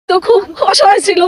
তো খুব অসহায় ছিল,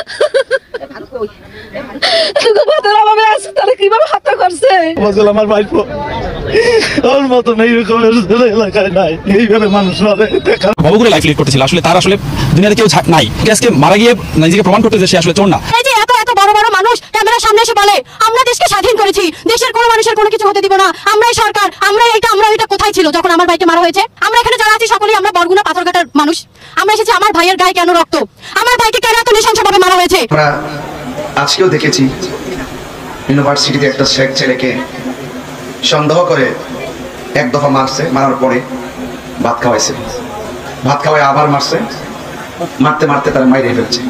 তারা কিভাবে হত্যা করছে। আমার ভাইপো ওর মতন এইরকম এলাকায় নাই, এইভাবে মানুষ ভবঘুরে লাইফ লিড করতেছিল। আসলে তার আসলে দুনিয়াতে কেউ নাই, আজকে মারা গিয়ে নিজেকে প্রমাণ করতে যে সে আসলে চোর না। এই যে এত এত বড় বড় মানুষ ক্যামেরার সামনে এসে বলে আমরা দেশকে স্বাধীন করেছি, দেশের কোনো মানুষের কোনো কিছু হতে দিব না, আমরাই সরকার, আমরাই এটা, আমরা এটা কোথায় ছিল যখন আমার ভাইকে মারা হয়েছে? আমরা এখানে যারা আছি সকলেই আমরা বরগুনা পাথরঘাটার মানুষ। আমরা এসেছি আমার ভাইয়ের গায়ে কেন রক্ত, আমার ভাইকে কেন এত নৃশংসভাবে মারা হয়েছে। আমরা আজকেও দেখেছি ইউনিভার্সিটিতে একটা শেখ ছেলেকে সন্দেহ করে এক দফা মারছে, মারার পরে ভাত খাওয়াইছে, ভাত খাওয়াই আবার মারছে, মারতে মারতে তারা মাইরে ফেলছে।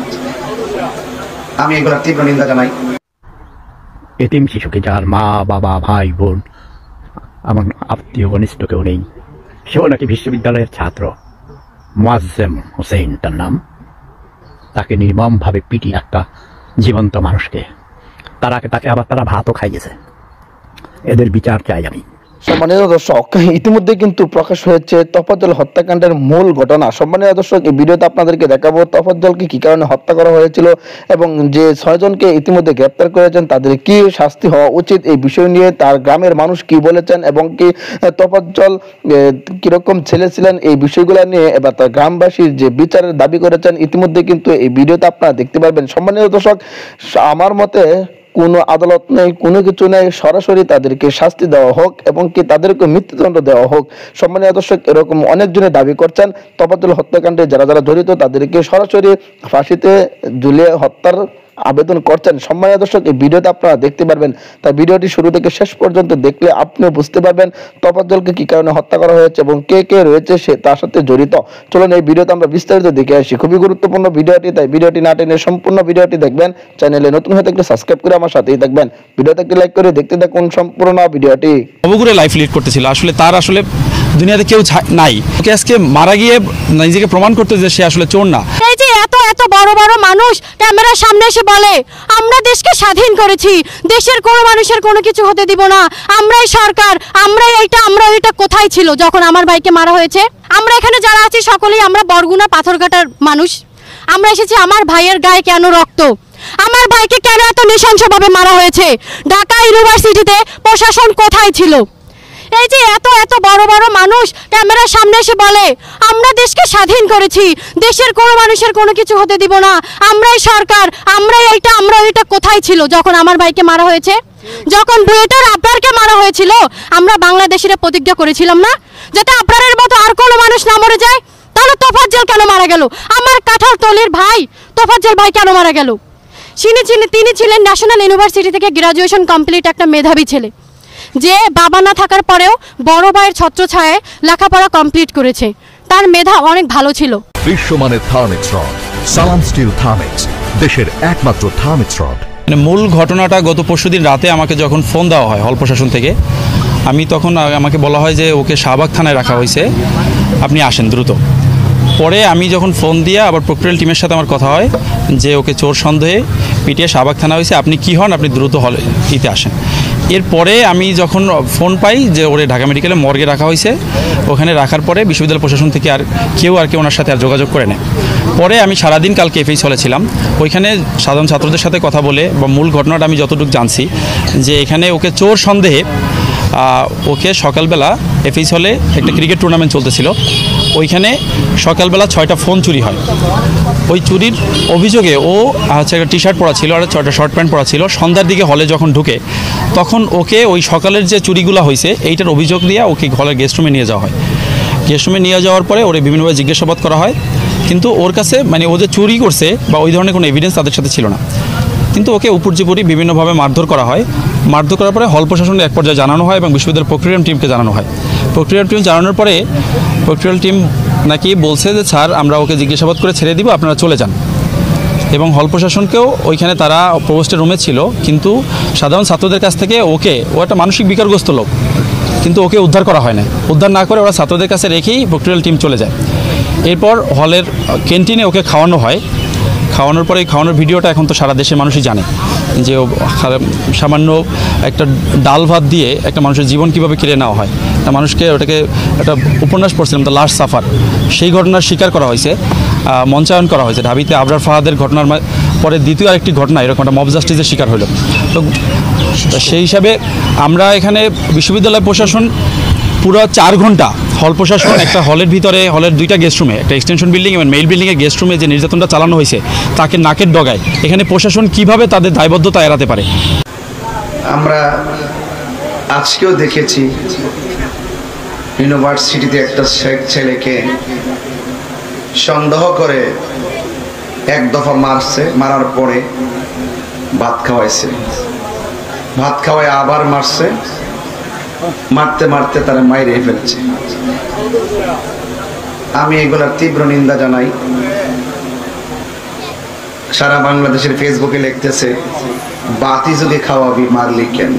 আমি এগুলোর তীব্র নিন্দা জানাই। এতিম শিশুকে যার মা বাবা ভাই বোন আমার আত্মীয় ঘনিষ্ঠ কেউ নেই, সেও নাকি বিশ্ববিদ্যালয়ের ছাত্র, মোয়াজ্জেম হোসেন তার নাম, তাকে নির্মমভাবে পিটি একটা জীবন্ত মানুষকে, তাকে আবার তারা ভাতও খাইয়েছে। এদের বিচার চাই আমি। সম্মানিত দর্শক, ইতিমধ্যে কিন্তু প্রকাশ হয়েছে তফাজ্জল হত্যাকাণ্ডের মূল ঘটনা। সম্মানিত দর্শক, এই ভিডিওতে আপনাদেরকে দেখাবো তফাজ্জলকে কি কারণে হত্যা করা হয়েছিল এবং যে 6 জনকে ইতিমধ্যে গ্রেপ্তার করেছেন তাদের কি শাস্তি হওয়া উচিত, এই বিষয় নিয়ে তার গ্রামের মানুষ কি বলেছেন এবং কি তফাজ্জল কিরকম ছেলে ছিলেন, এই বিষয়গুলো নিয়ে এবার তার গ্রামবাসীর যে বিচারের দাবি করেছেন ইতিমধ্যে কিন্তু এই ভিডিওতে আপনারা দেখতে পারবেন। সম্মানিত দর্শক, আমার মতে কোনো আদালত নেই, কোনো কিছু নেই, সরাসরি তাদেরকে শাস্তি দেওয়া হোক এবং কি তাদেরকে মৃত্যুদণ্ড দেওয়া হোক। সম্মানীয় দর্শক, এরকম অনেকজনে দাবি করছেন তফাজ্জল হত্যাকাণ্ডে যারা যারা জড়িত তাদেরকে সরাসরি ফাঁসিতে ঝুলিয়ে হত্যার আবেদন করছেন। সম্মানীয় দর্শক, এই ভিডিওতে আপনারা দেখতে পারবেন, তাই ভিডিওটি শুরু থেকে শেষ পর্যন্ত দেখলে আপনিও বুঝতে পারবেন তফাজ্জলকে কি কারণে হত্যা করা হয়েছে এবং কে কে রয়েছে সে তার সাথে জড়িত। চলুন এই ভিডিওতে আমরা বিস্তারিত দেখে আসি। খুবই গুরুত্বপূর্ণ ভিডিওটি, তাই ভিডিওটি না টেনে সম্পূর্ণ ভিডিওটি দেখবেন। চ্যানেলে নতুন হয়ে থাকলে সাবস্ক্রাইব করে আমার সাথেই থাকবেন। ভিডিওতে একটি লাইক করে দেখতে থাকুন সম্পূর্ণ ভিডিওটি। ভবঘুরে লাইফ লিড করতেছিল। আসলে তার আসলে দুনিয়াতে কেউ নাই, ওকে আজকে মারা গিয়ে নিজেকে প্রমাণ করতে যে সে আসলে চোর না। এই যে এত এত বড় বড় মানুষ ক্যামেরার সামনে এসে বলে আমরা দেশকে স্বাধীন করেছি, দেশের কোনো মানুষের কোনো কিছু হতে দিব না, আমরাই সরকার, আমরাই এইটা, আমরা ওইটা কোথায় ছিল যখন আমার ভাইকে মারা হয়েছে? আমরা এখানে যারা আছি সকলেই আমরা বরগুনা পাথরঘাটার মানুষ। আমরা এসেছি আমার ভাইয়ের গায়ে কেন রক্ত, আমার ভাইকে কেন এত নৃশংসভাবে মারা হয়েছে? ঢাকা ইউনিভার্সিটিতে প্রশাসন কোথায় ছিল? এই যে এত এত বড় বড় মানুষ ক্যামেরার সামনে এসে বলে আমরা দেশকে স্বাধীন করেছি, দেশের কোনো মানুষের কোনো কিছু হতে দিব না, আমরাই সরকার, আমরাই এইটা, আমরা ওইটা কোথায় ছিল যখন আমার ভাইকে মারা হয়েছে? যখন বুয়েটের আবরারকে মারা হয়েছিল আমরা বাংলাদেশিরা প্রতিজ্ঞা করেছিলাম না যাতে আবরারের মতো আর কোনো মানুষ না মরে যায়? তাহলে তফাজ্জল কেন মারা গেল? আমার কাঁঠালতলির ভাই তফাজ্জল ভাই কেন মারা গেল? তিনি ছিলেন ন্যাশনাল ইউনিভার্সিটি থেকে গ্রাজুয়েশন কমপ্লিট একটা মেধাবী ছেলে, যে বাবা না থাকার পরেও বড় ভাইয়ের ছত্রছায়ায় লেখাপড়া কমপ্লিট করেছে, তার মেধা অনেক ভালো ছিল। বিশ্বমানের Thermex rod, Salam steel Thermex, দেশের একমাত্র থার্মিক্স রড। মূল ঘটনাটা গত পরশুদিন রাতে আমাকে যখন ফোন দেওয়া হয় হল প্রশাসন থেকে, আমি তখন আমাকে বলা হয় যে ওকে শাহবাগ থানায় রাখা হয়েছে, আপনি আসেন দ্রুত। পরে আমি যখন ফোন দিয়ে আবার প্রক্রিয়াল টিমের সাথে আমার কথা হয় যে ওকে চোর সন্দেহে পিটিয়ে শাহবাগ থানা হয়েছে, আপনি কি হন, আপনি দ্রুত হলে ইতে আসেন। এরপরে আমি যখন ফোন পাই যে ওরে ঢাকা মেডিকেলে মর্গে রাখা হয়েছে, ওখানে রাখার পরে বিশ্ববিদ্যালয় প্রশাসন থেকে আর কেউ ওনার সাথে আর যোগাযোগ করে নেয়। পরে আমি সারাদিন কালকে এফএইচ হলে ছিলাম, ওইখানে সাধারণ ছাত্রদের সাথে কথা বলে বা মূল ঘটনাটা আমি যতটুকু জানছি যে এখানে ওকে চোর সন্দেহে ওকে সকালবেলা এফএইচ হলে একটা ক্রিকেট টুর্নামেন্ট চলতেছিল, ওইখানে সকালবেলা 6টা ফোন চুরি হয়। ওই চুরির অভিযোগে ও হচ্ছে একটা টি শার্ট পরা ছিল আর 6টা শর্ট প্যান্ট পরা ছিল। সন্ধ্যার দিকে হলে যখন ঢুকে তখন ওকে ওই সকালের যে চুরিগুলো হয়েছে এইটার অভিযোগ দিয়ে ওকে হলের গেস্ট রুমে নিয়ে যাওয়া হয়। গেস্ট রুমে নিয়ে যাওয়ার পরে ওরে বিভিন্নভাবে জিজ্ঞাসাবাদ করা হয়, কিন্তু ওর কাছে মানে ও যে চুরি করছে বা ওই ধরনের কোনো এভিডেন্স তাদের সাথে ছিল না। কিন্তু ওকে উপর্যুপরি বিভিন্নভাবে মারধর করা হয়। মারধর করার পরে হল প্রশাসনকে এক পর্যায়ে জানানো হয় এবং বিশ্ববিদ্যালয়ের প্রক্রিয়াল টিমকে জানানো হয়। প্রক্রিয়াল টিম জানানোর পরে প্রক্রিয়াল টিম নাকি বলছে যে স্যার আমরা ওকে জিজ্ঞাসাবাদ করে ছেড়ে দিব, আপনারা চলে যান। এবং হল প্রশাসনকেও ওইখানে তারা প্রভোস্টের রুমে ছিল, কিন্তু সাধারণ ছাত্রদের কাছ থেকে ও একটা মানসিক বিকারগ্রস্ত লোক, কিন্তু ওকে উদ্ধার করা হয় না। উদ্ধার না করে ওরা ছাত্রদের কাছে রেখেই প্রক্রিয়াল টিম চলে যায়। এরপর হলের ক্যান্টিনে ওকে খাওয়ানো হয়। খাওয়ানোর পরে খাওয়ানোর ভিডিওটা এখন তো সারা দেশের মানুষই জানে যে সামান্য একটা ডাল ভাত দিয়ে একটা মানুষের জীবন কীভাবে কেড়ে নেওয়া হয়। মানুষকে ওটাকে একটা উপন্যাস পড়ছিলাম, দ্য লাস্ট সাফার, সেই ঘটনার শিকার করা হয়েছে। মঞ্চায়ন করা হয়েছে। ঢাবিতে আবরার ফাহাদের ঘটনার পরে দ্বিতীয় আরেকটি ঘটনা এরকম একটা মব জাস্টিসের শিকার হলো। তো সেই হিসাবে আমরা এখানে বিশ্ববিদ্যালয় প্রশাসন পুরো 4 ঘন্টা হল প্রশাসন একটা হলের ভিতরে, হলের 2টা গেস্ট রুমে, একটা এক্সটেনশন বিল্ডিং এবং মেইল বিল্ডিংয়ের গেস্ট রুমে যে নির্যাতনটা চালানো হয়েছে তাকে নাকের ডগায়, এখানে প্রশাসন কিভাবে তাদের দায়বদ্ধতা এড়াতে পারে? আমরা আজকেও দেখেছি ইউনিভার্সিটিতে একটা ছেলেকে সন্দেহ করে এক দফা মারছে, মারার পরে ভাত খাওয়াইছে, ভাত খাওয়ায় আবার মারছে, মারতে মারতে তারা মাইরে ফেলছে। আমি এগুলার তীব্র নিন্দা জানাই। সারা বাংলাদেশের ফেসবুকে লিখতেছে, বাতি যদি খাওয়াবি মারলি কেন?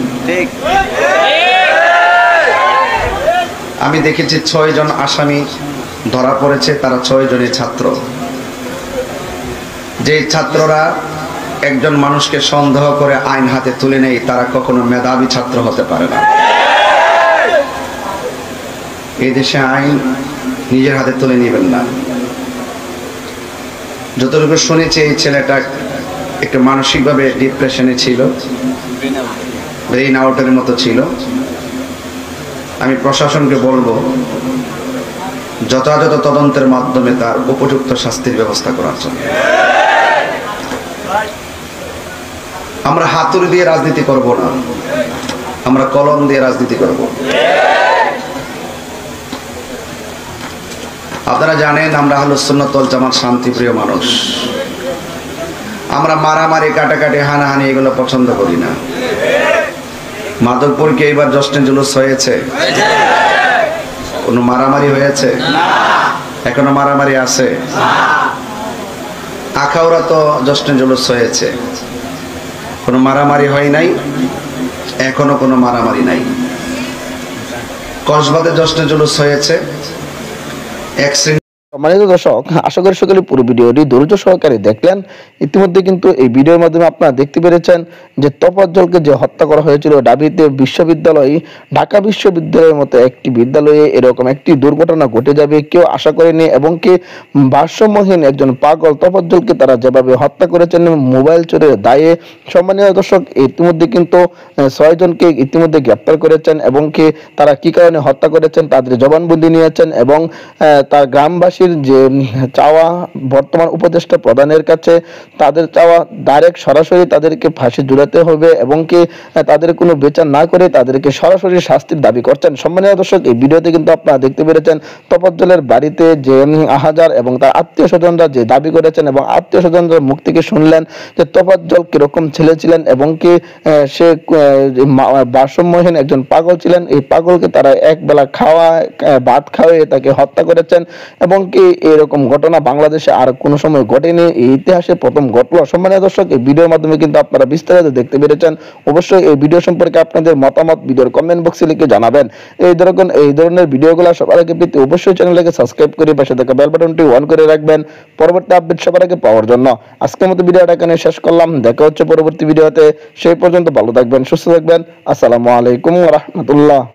আমি দেখেছি 6 জন আসামি ধরা পড়েছে, তারা 6 জনের ছাত্র। যে ছাত্ররা একজন মানুষকে সন্দেহ করে আইন হাতে তুলে নেয়, তারা কখনো মেধাবী ছাত্র হতে পারে না। এই দেশে আইন নিজের হাতে তুলে নেবেন না। যতটুকু শুনেছি এই ছেলেটা একটু মানসিকভাবে ডিপ্রেশনে ছিল, ব্রেইন আউটের মতো ছিল। আমি প্রশাসনকে বলবো যথাযথ তদন্তের মাধ্যমে তার উপযুক্ত শাস্তির ব্যবস্থা করার জন্য। আমরা হাতুড়ি দিয়ে রাজনীতি করব না, আমরা কলম দিয়ে রাজনীতি করব। আপনারা জানেন আমরা আহলুস সুন্নাত ওয়াল জামাত শান্তিপ্রিয় মানুষ। আমরা মারামারি, কাটাকাটি, হানাহানি এগুলো পছন্দ করি না। মাধবপুর কি এইবার জশ্নে জুলুস হয়েছে? কোনো মারামারি হয়েছে? এখনো মারামারি আছে? আখাউড়া তো জশ্নে জুলুস হয়েছে, কোনো মারামারি হয় নাই, এখনো কোনো মারামারি নাই। কসবাতে জশ্নে জুলুস হয়েছে। এক সম্মানিত দর্শক, আশা করি সকলে পুরো ভিডিওটি ধৈর্য সহকারে দেখলেন। ইতিমধ্যে কিন্তু এই ভিডিওর মাধ্যমে আপনারা দেখতে পেরেছেন যে তোফাজ্জলকে যে হত্যা করা হয়েছিল ঢাবিতে বিশ্ববিদ্যালয়, ঢাকা বিশ্ববিদ্যালয়ের মতো একটি বিদ্যালয়ে এরকম একটি দুর্ঘটনা ঘটে যাবে কেউ আশা করেনি। এবং কি ভারসাম্যহীন একজন পাগল তোফাজ্জলকে তারা যেভাবে হত্যা করেছেন মোবাইল চোরের দায়ে। সম্মানিত দর্শক, ইতিমধ্যে কিন্তু 6 জনকে ইতিমধ্যে গ্রেপ্তার করেছেন এবং কি তারা কি কারণে হত্যা করেছেন তাদের জবানবন্দি নিয়েছেন। এবং তার গ্রামবাসী যে চাওয়া বর্তমান উপদেষ্টা প্রধানের কাছে, তাদের চাওয়া ডাইরেক্ট সরাসরি তাদেরকে ফাঁসি ঝুলাতে হবে এবং কি তাদের কোনো বিচার না করে তাদেরকে সরাসরি শাস্তির দাবি করছেন। সম্মানীয় দর্শক, এই ভিডিওতে কিন্তু আপনারা দেখতে পেরেছেন তোফাজ্জলের বাড়িতে যে আহাজার এবং তার আত্মীয় স্বজনরা যে দাবি করেছেন এবং আত্মীয় স্বজনরা মুখ থেকে শুনলেন যে তোফাজ্জল কিরকম ছেলে ছিলেন এবং কি সে ভারসাম্যহীন একজন পাগল ছিলেন। এই পাগলকে তারা একবেলা ভাত খাওয়ায় তাকে হত্যা করেছেন এবং কি এরকম ঘটনা বাংলাদেশে আর কোনো সময় ঘটেনি, এই ইতিহাসে প্রথম ঘটলো। সম্মানীয় দর্শক, এই ভিডিওর মাধ্যমে কিন্তু আপনারা বিস্তারিত দেখতে পেরেছেন। অবশ্যই এই ভিডিও সম্পর্কে আপনাদের মতামত ভিডিওর কমেন্ট বক্সে লিখে জানাবেন। এই ধরনের ভিডিওগুলো সবার আগে পেতে অবশ্যই চ্যানেলটাকে সাবস্ক্রাইব করে পাশে থাকা বেল বাটনটি অন করে রাখবেন পরবর্তী আপডেট সবার আগে পাওয়ার জন্য। আজকের মতো ভিডিওটা এখানে শেষ করলাম, দেখা হচ্ছে পরবর্তী ভিডিওতে। সেই পর্যন্ত ভালো থাকবেন, সুস্থ থাকবেন। আসসালামু আলাইকুম ওয়া রাহমাতুল্লাহ।